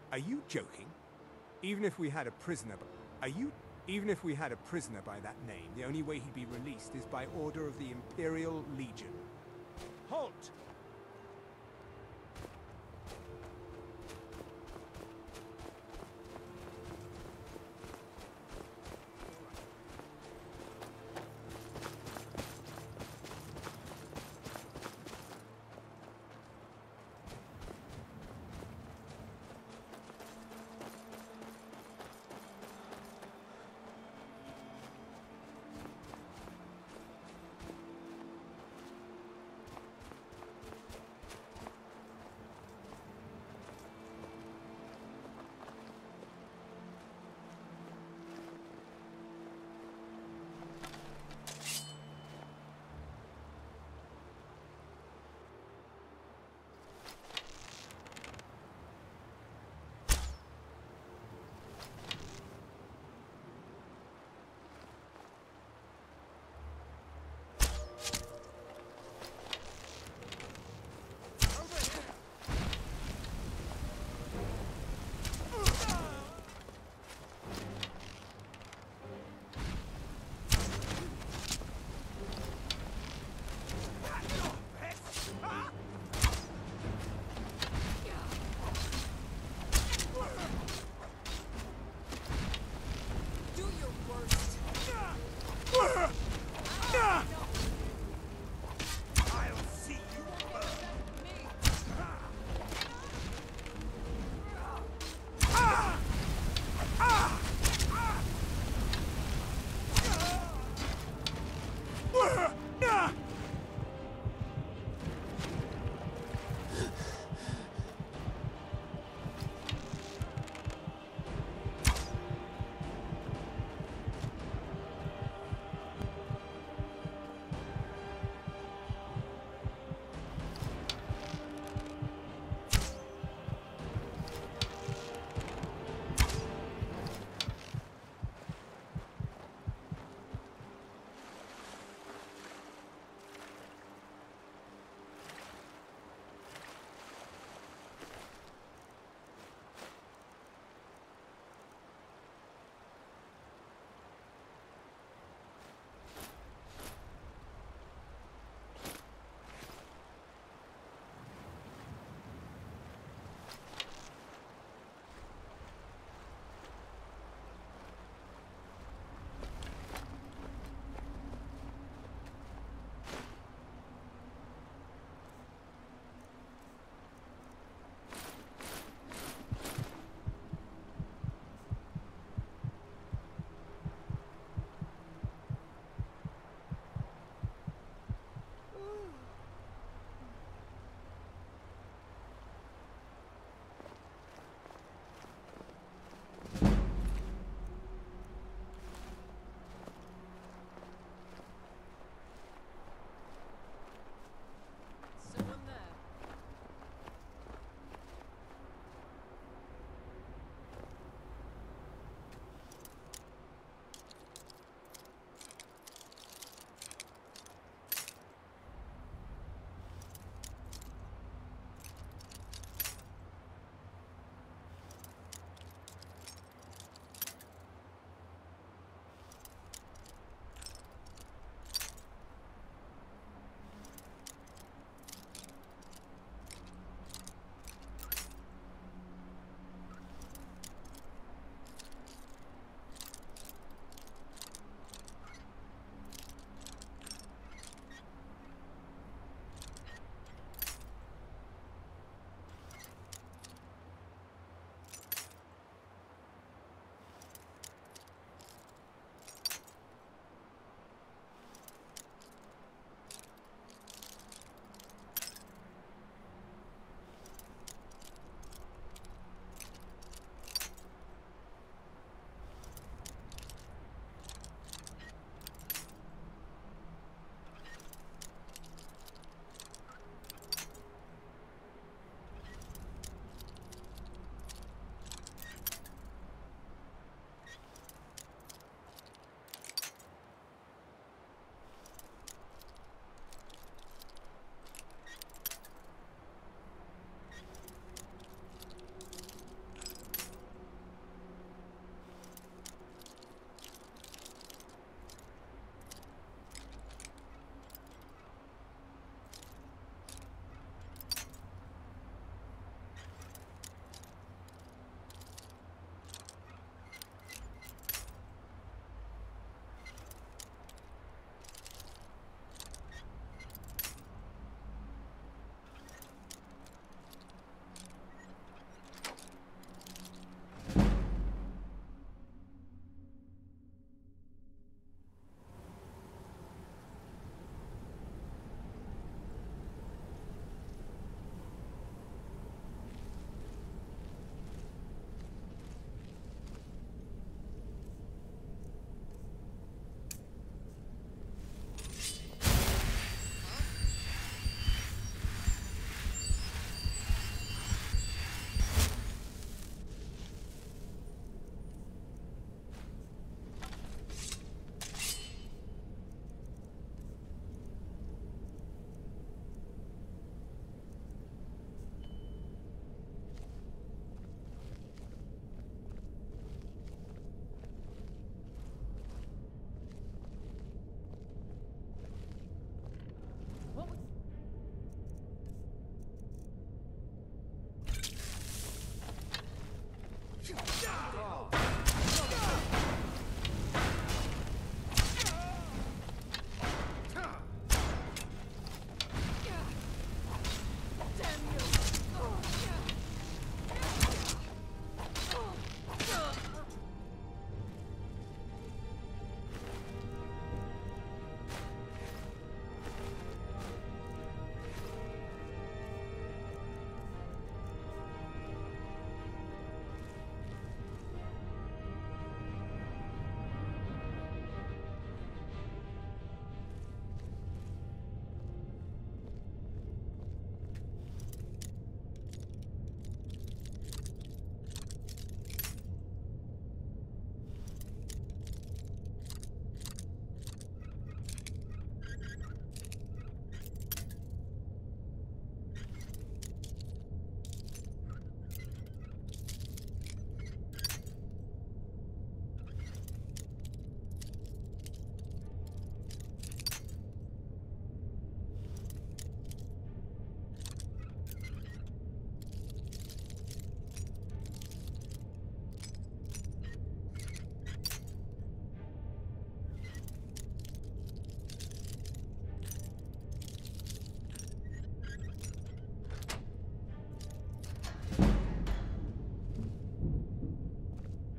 Are you joking? Even if we had a prisoner, are you? Even if we had a prisoner by that name, the only way he'd be released is by order of the Imperial Legion. Halt!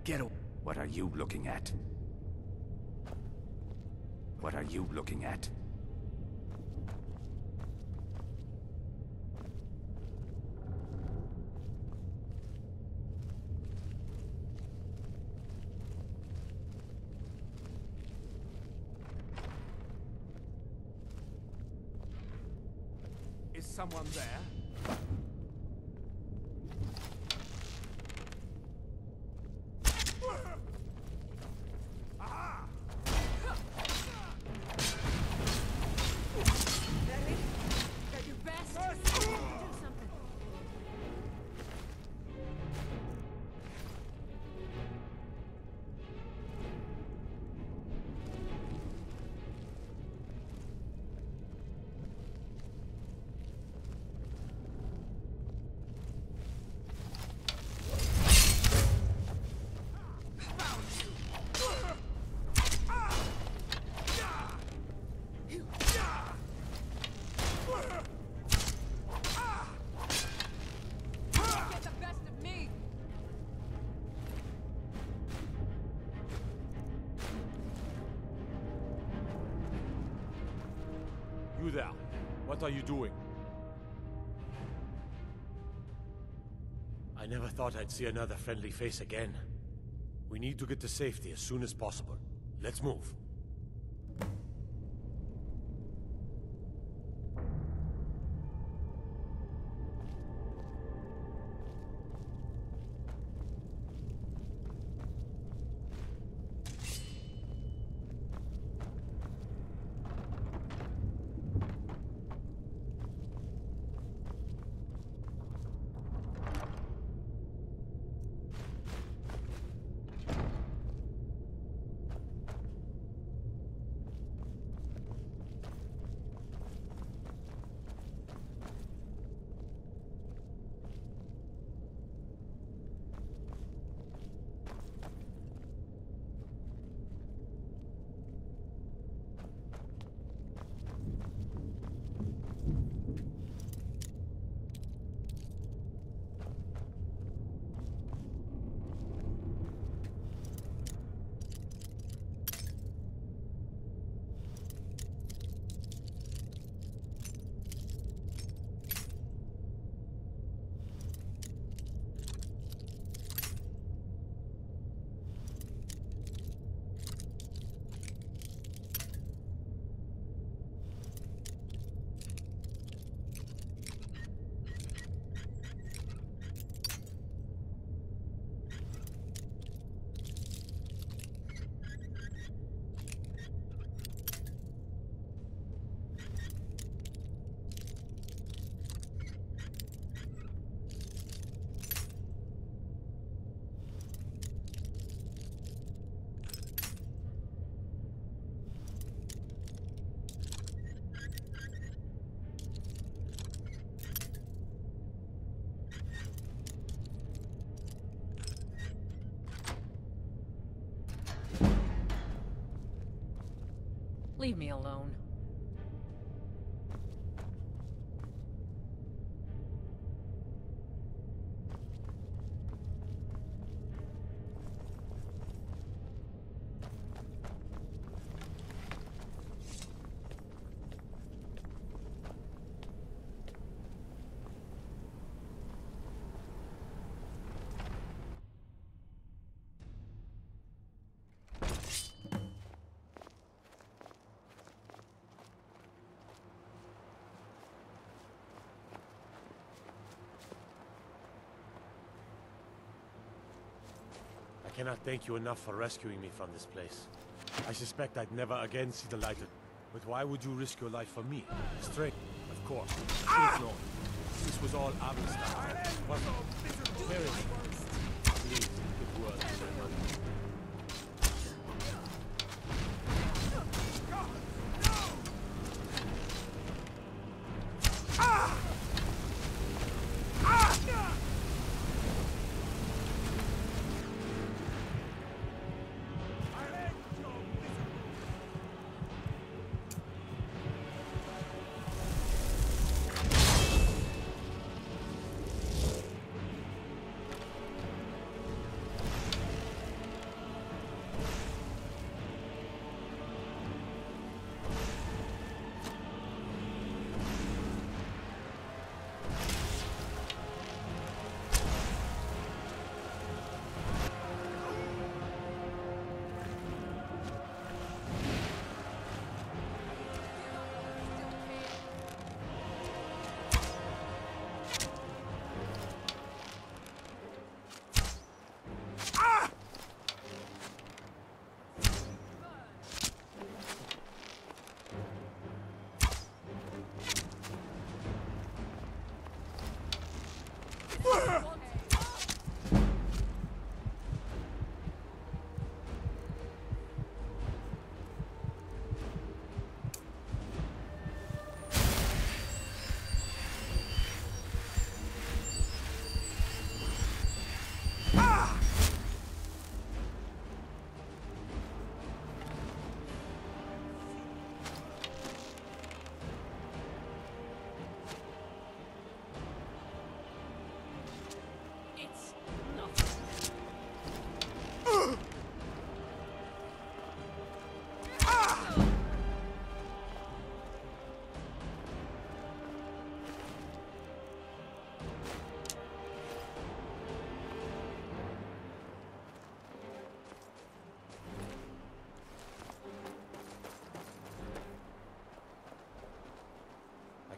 Get away. What are you looking at? What are you looking at? Is someone there? Ah! Ready? Got your best? Do something. Get the best of me. You there. What are you doing? I never thought I'd see another friendly face again. We need to get to safety as soon as possible. Let's move. Leave me alone. I cannot thank you enough for rescuing me from this place. I suspect I'd never again see the light of... But why would you risk your life for me? Straight, of course. Please no. This was all Abel's stuff. Very please, good word for my money.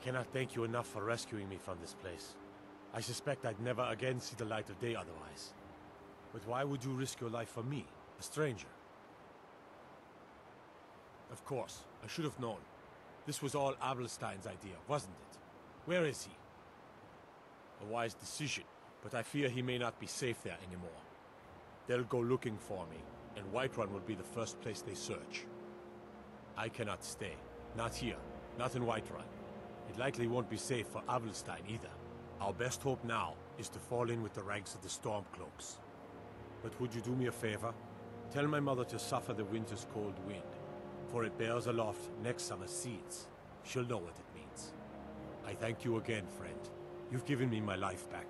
cannot thank you enough for rescuing me from this place. I suspect I'd never again see the light of day otherwise. But why would you risk your life for me, a stranger? Of course, I should have known. This was all Abelstein's idea, wasn't it? Where is he? A wise decision, but I fear he may not be safe there anymore. They'll go looking for me, and Whiterun will be the first place they search. I cannot stay. Not here. Not in Whiterun. It likely won't be safe for Abelstein either. Our best hope now is to fall in with the ranks of the Stormcloaks. But would you do me a favor? Tell my mother to suffer the winter's cold wind, for it bears aloft next summer's seeds. She'll know what it means. I thank you again, friend. You've given me my life back.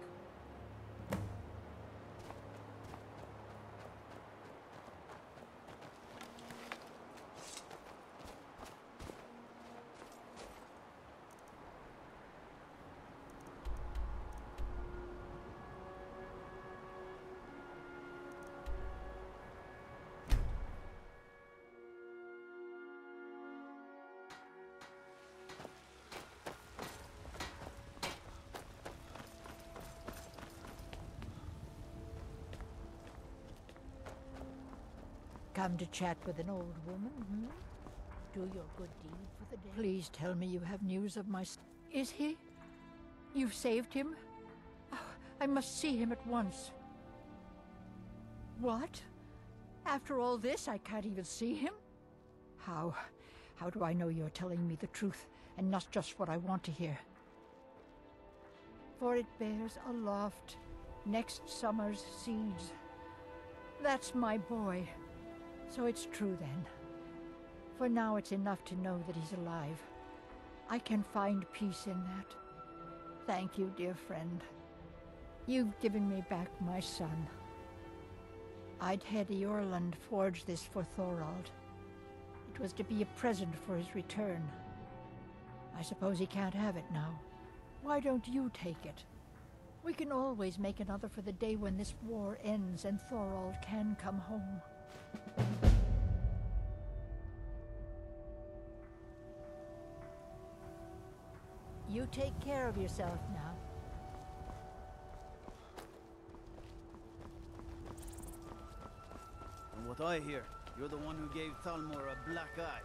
Come to chat with an old woman, hmm? Do your good deed for the day. Please tell me you have news of my... Is he? You've saved him? Oh, I must see him at once. What? After all this, I can't even see him? How do I know you're telling me the truth, and not just what I want to hear? For it bears aloft next summer's seeds. That's my boy. So it's true then. For now it's enough to know that he's alive. I can find peace in that. Thank you, dear friend. You've given me back my son. I'd had Eorlund forge this for Thorald. It was to be a present for his return. I suppose he can't have it now. Why don't you take it? We can always make another for the day when this war ends and Thorald can come home. You take care of yourself now. From what I hear, you're the one who gave Thalmor a black eye.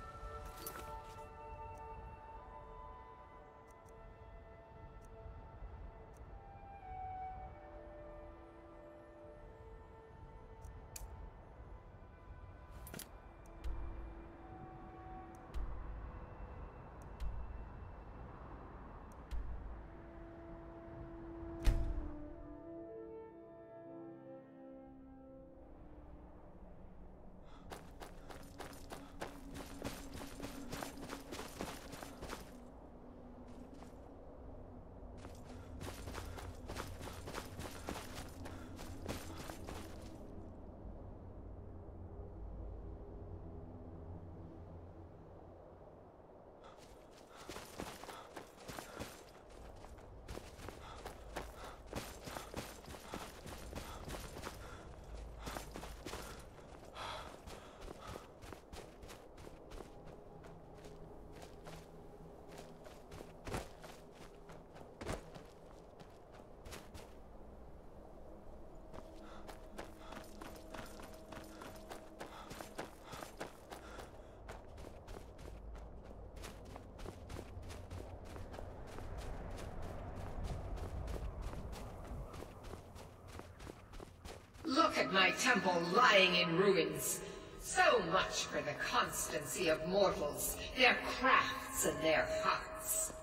Look at my temple lying in ruins. So much for the constancy of mortals, their crafts and their hearts.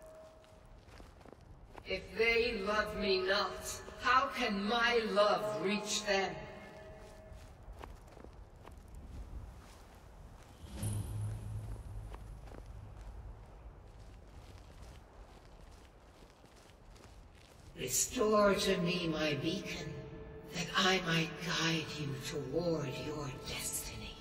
If they love me not, how can my love reach them? Restore to me my beacon, that I might guide you toward your destiny.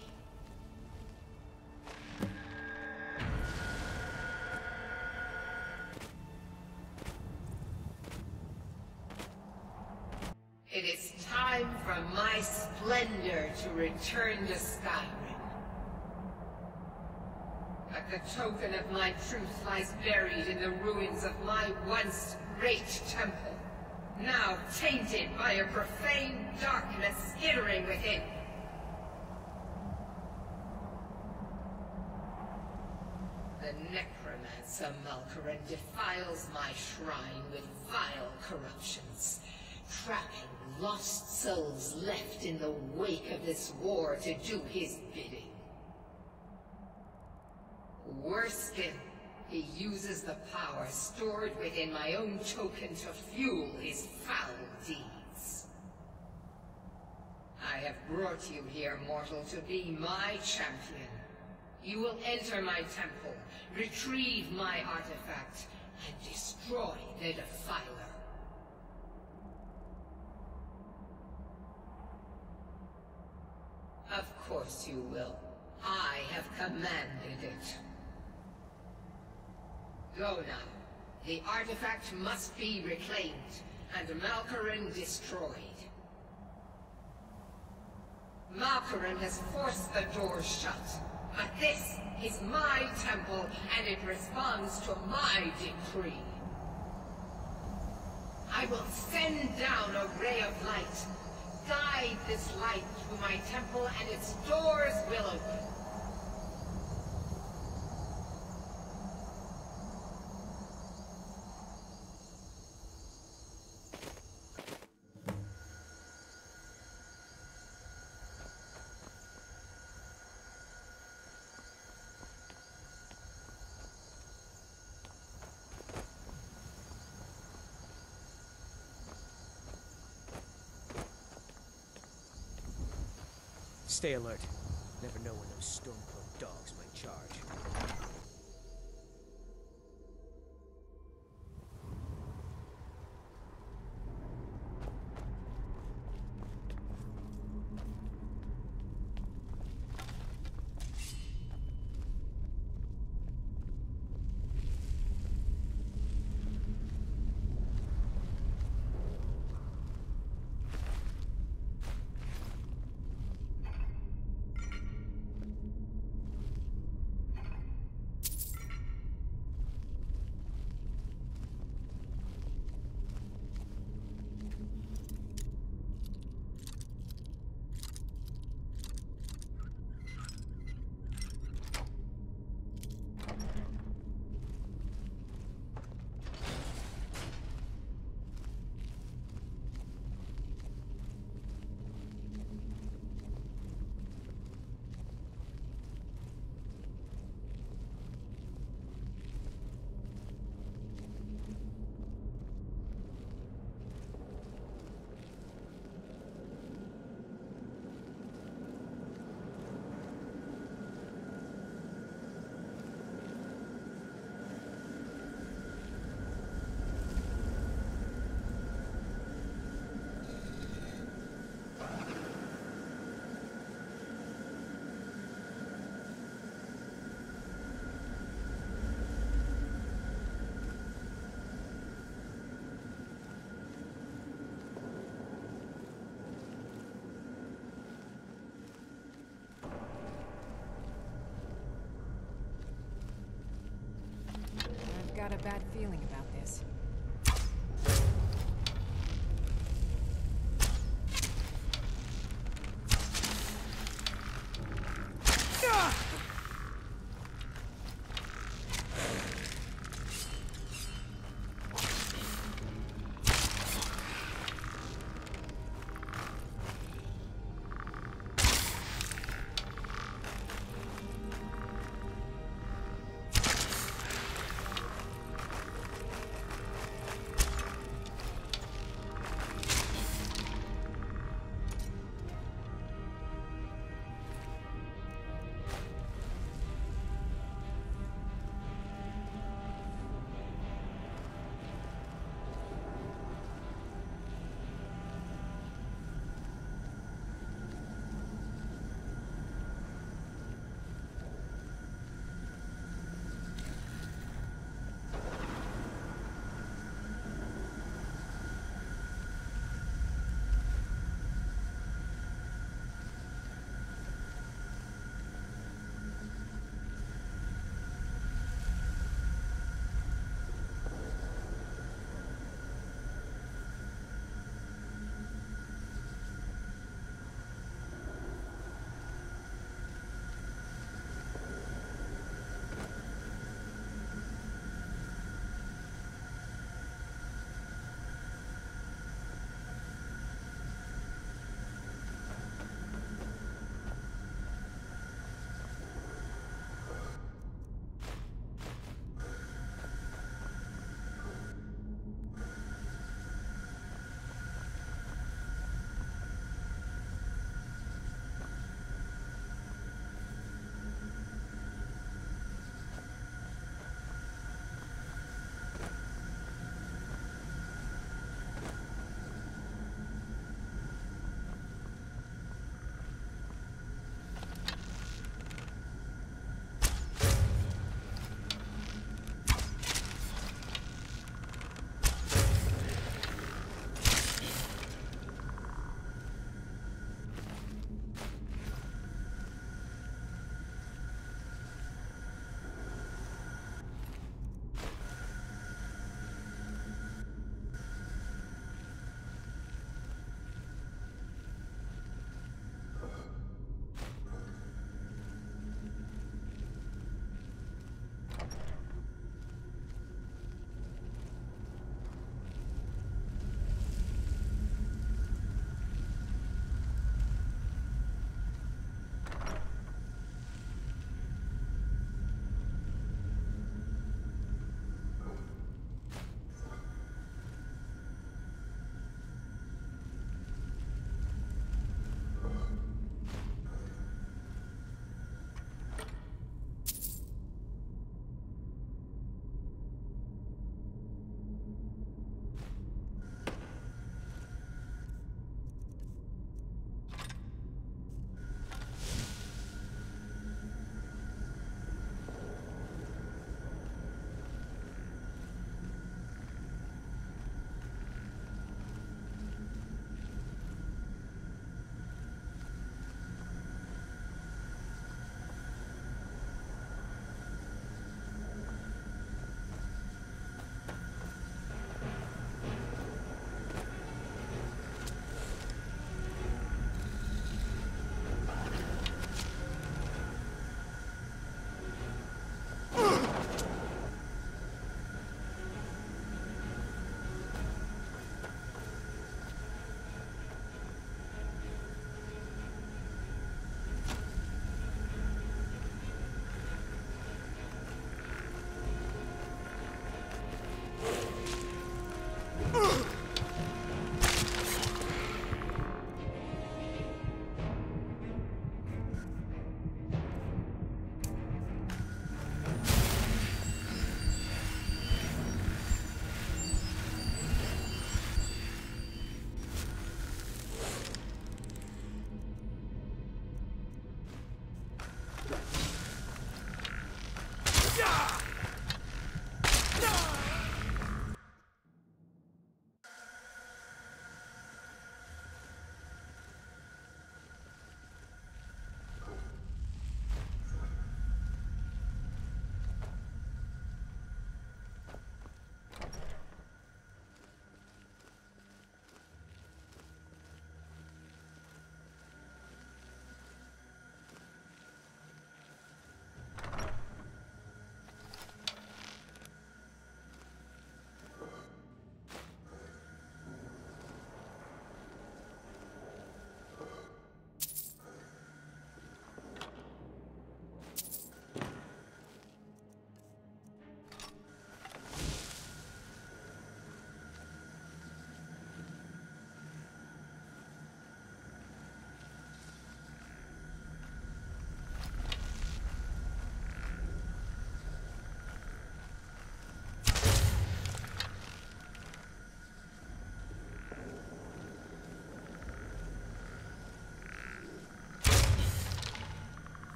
It is time for my splendor to return to Skyrim. But the token of my truth lies buried in the ruins of my once great temple, now tainted by a profane darkness skittering within. The necromancer Malkaran defiles my shrine with vile corruptions, trapping lost souls left in the wake of this war to do his bidding. Worse still, he uses the power stored within my own token to fuel his foul deeds. I have brought you here, mortal, to be my champion. You will enter my temple, retrieve my artifact, and destroy the Defiler. Of course you will. I have commanded it. Go now. The artifact must be reclaimed, and Malkaran destroyed. Malkaran has forced the doors shut, but this is my temple, and it responds to my decree. I will send down a ray of light. Guide this light through my temple, and its doors will open. Stay alert. Never know when those Stormcloak dogs might charge. Got a bad feeling about this.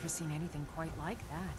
never seen anything quite like that.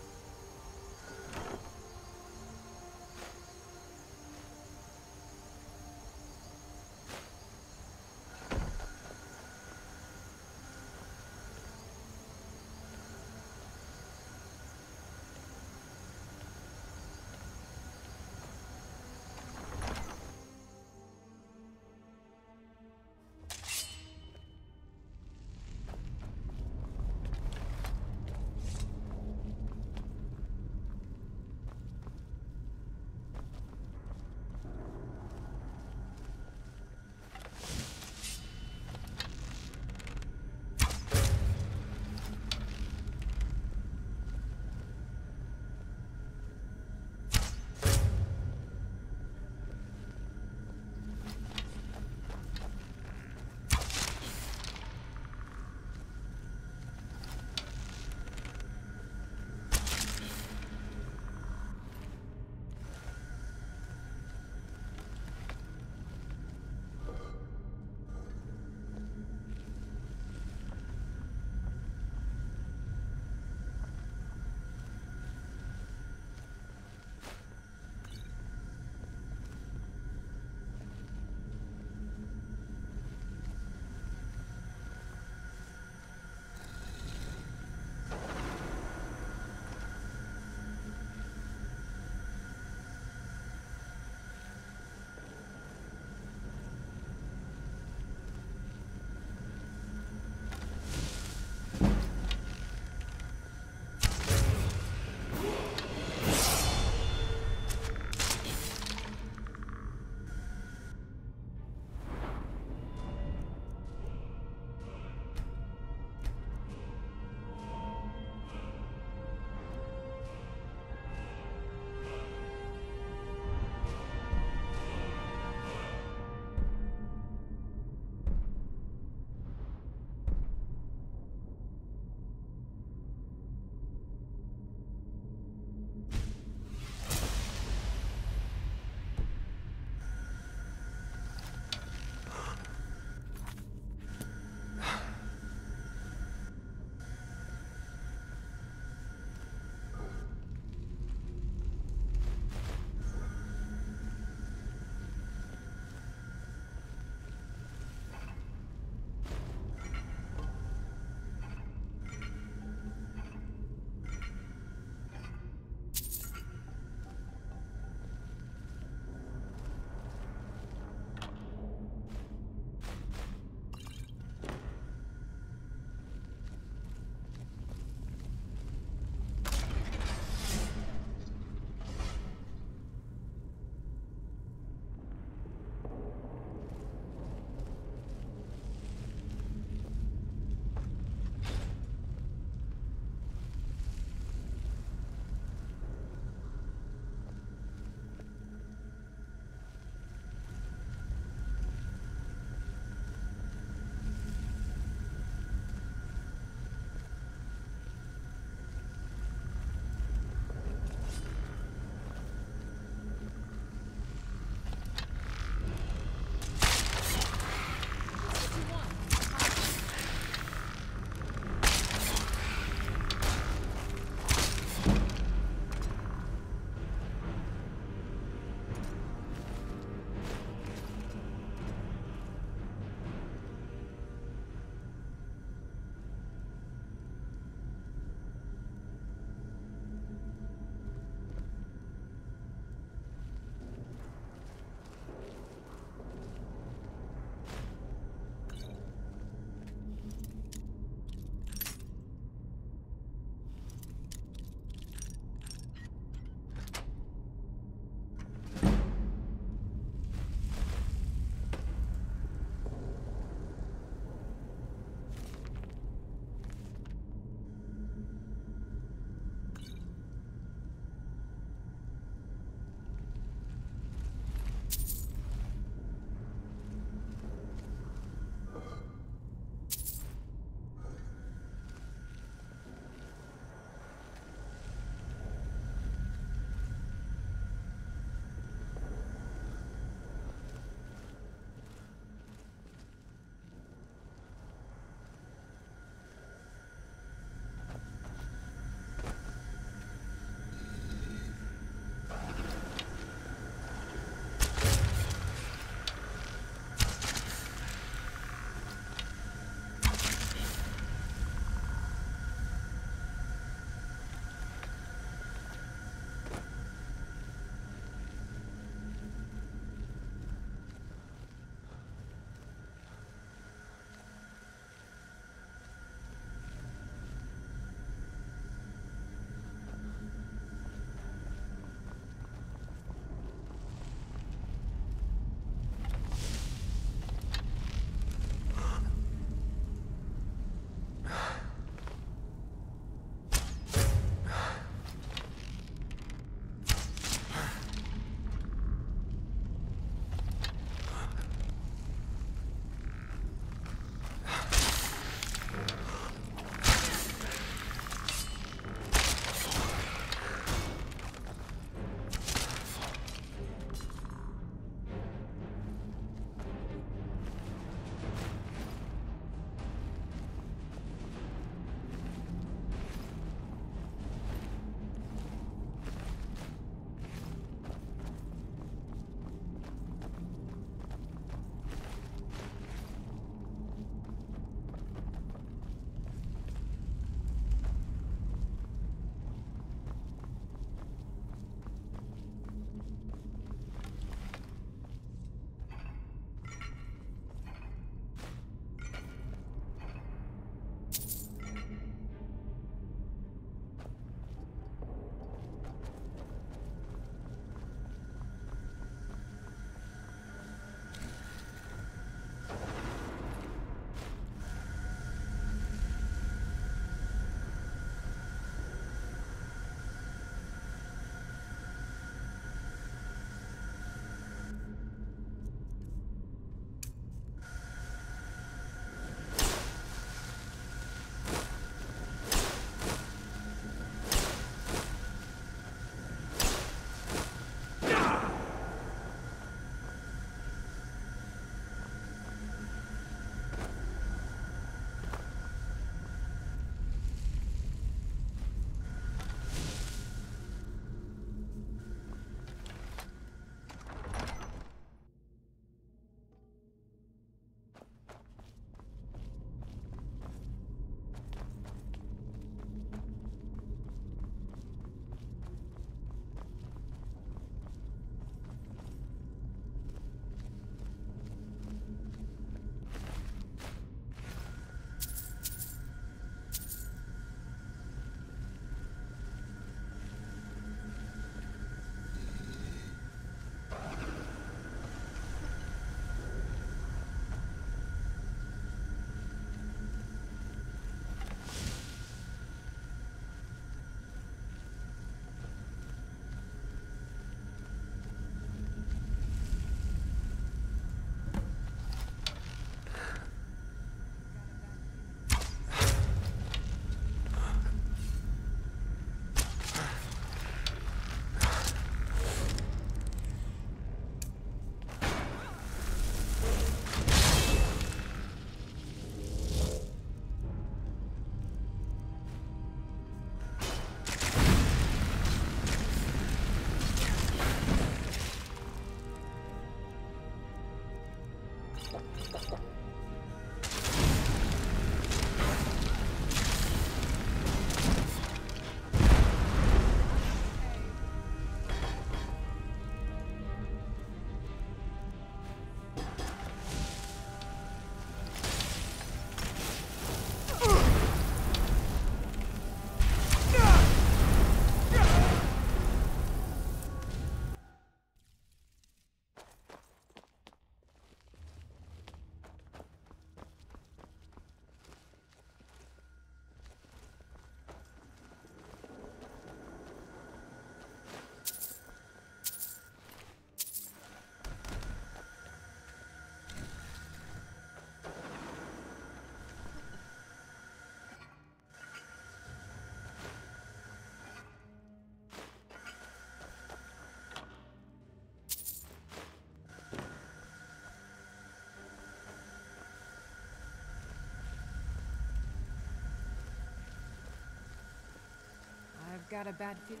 got a bad feeling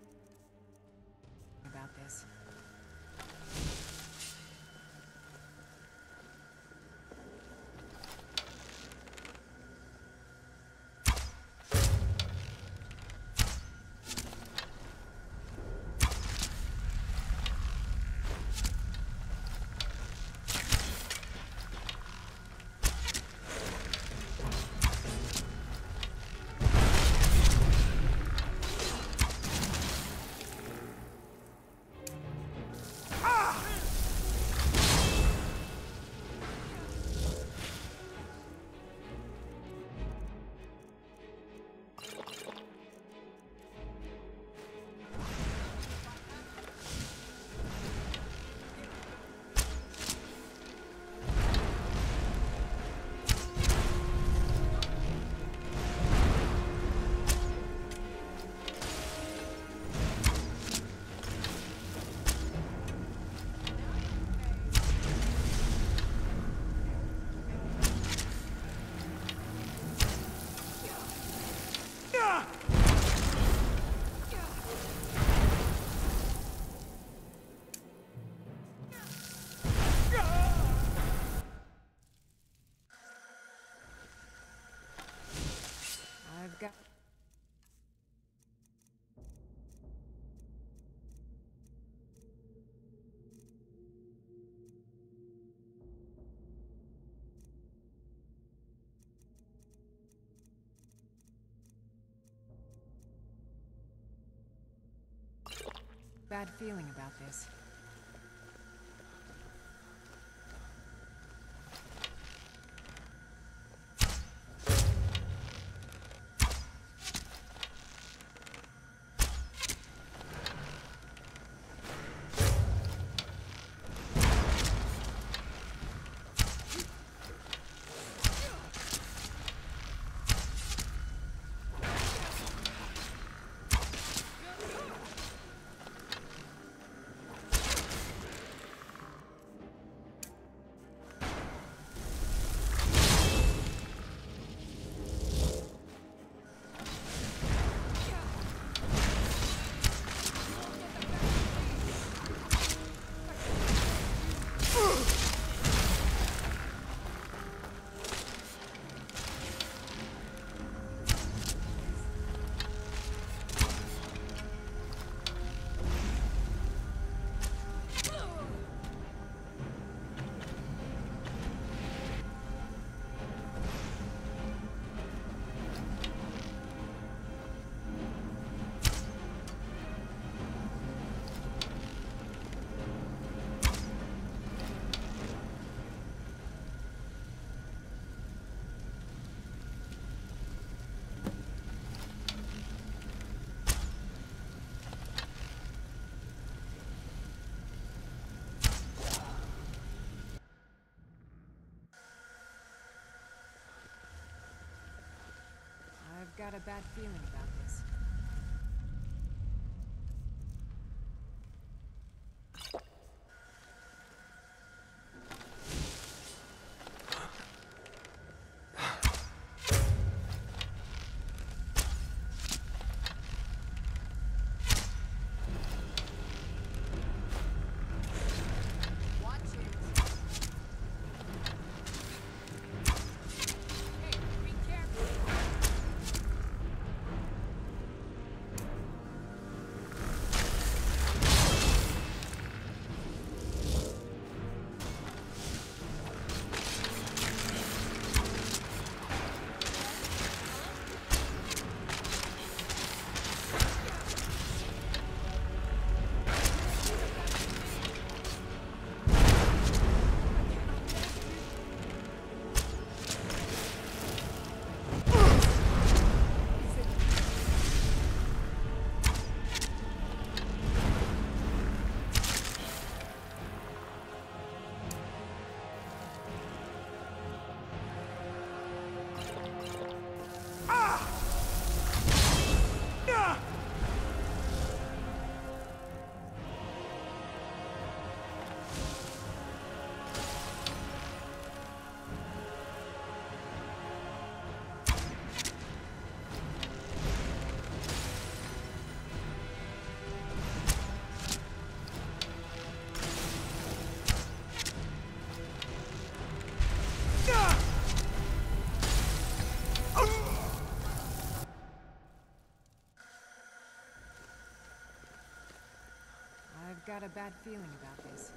about this. I've got... bad feeling about this. I've got a bad feeling about this. got a bad feeling about this.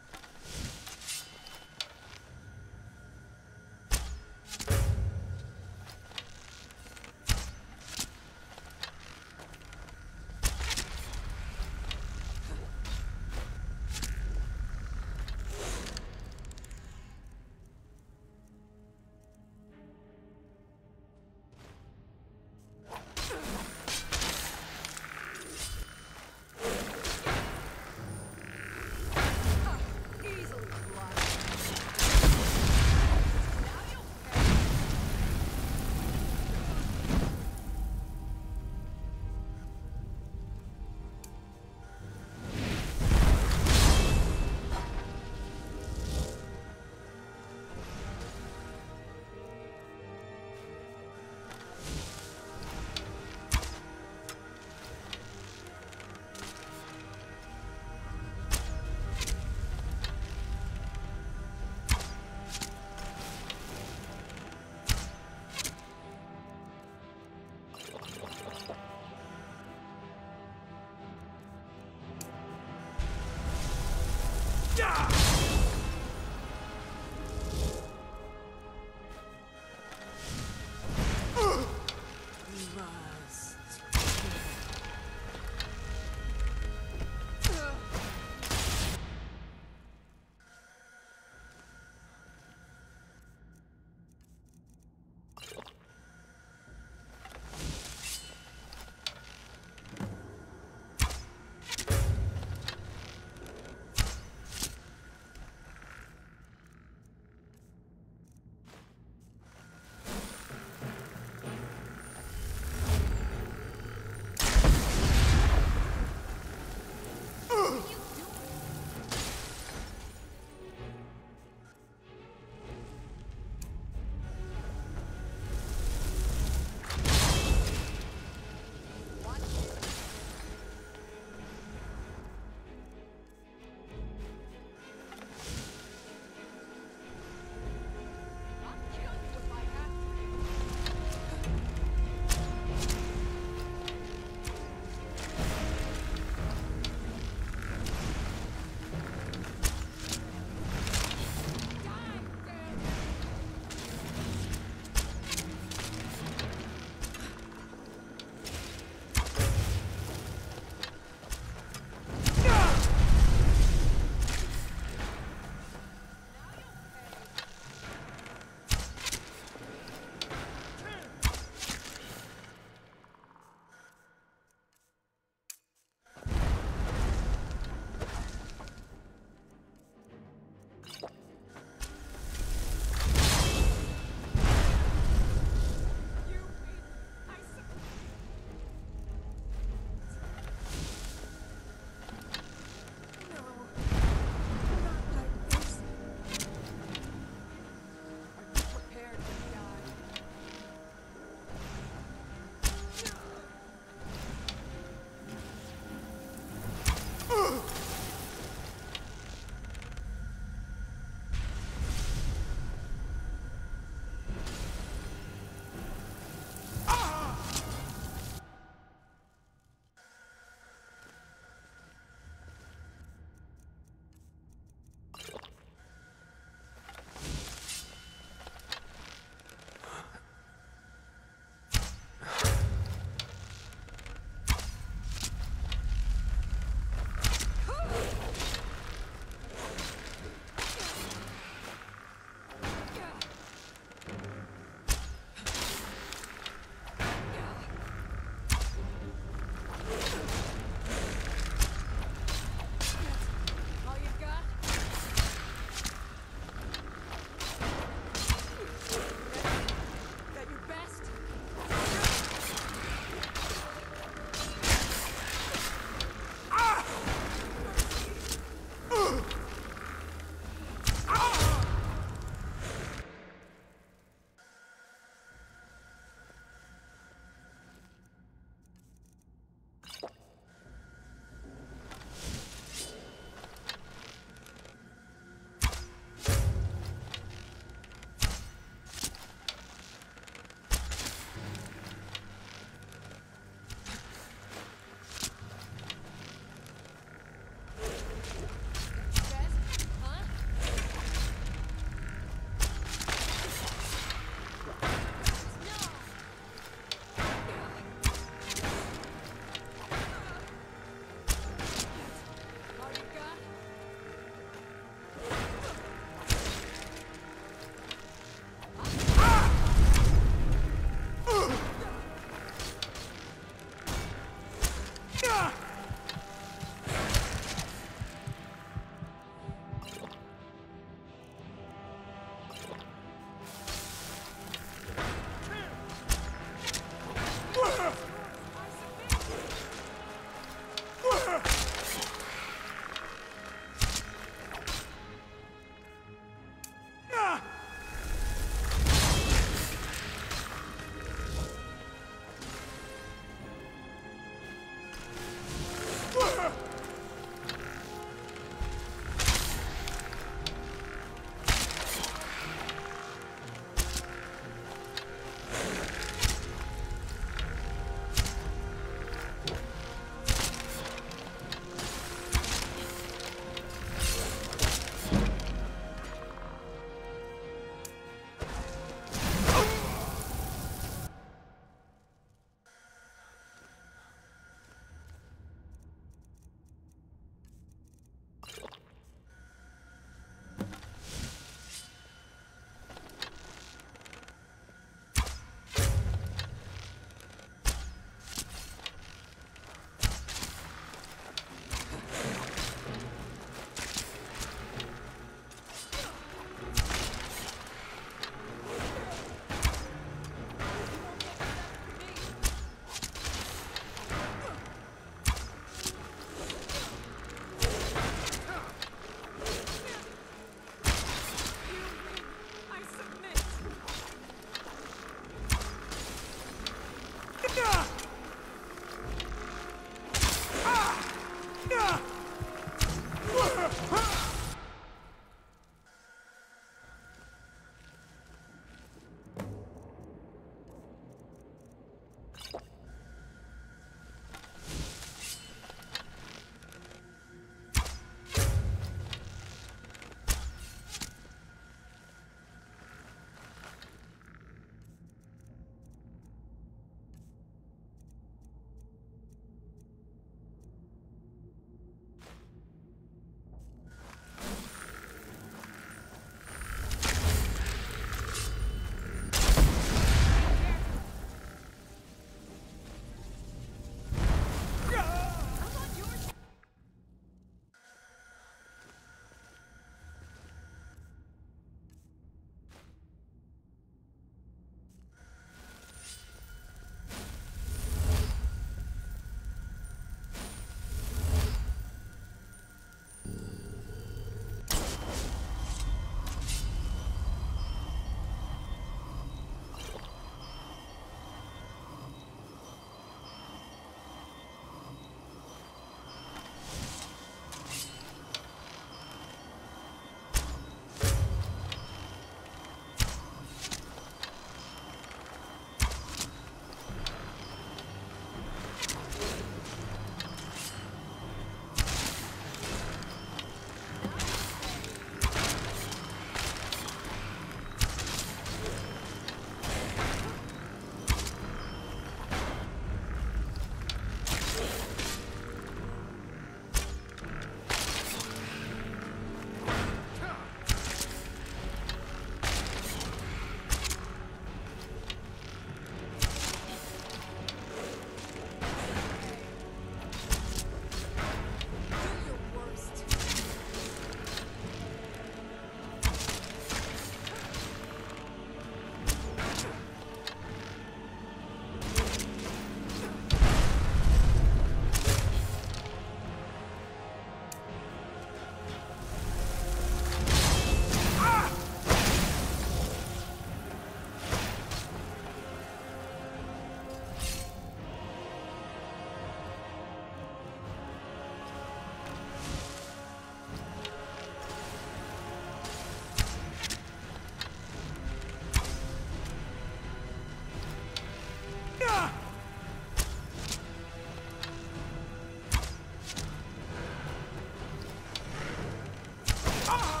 Ah!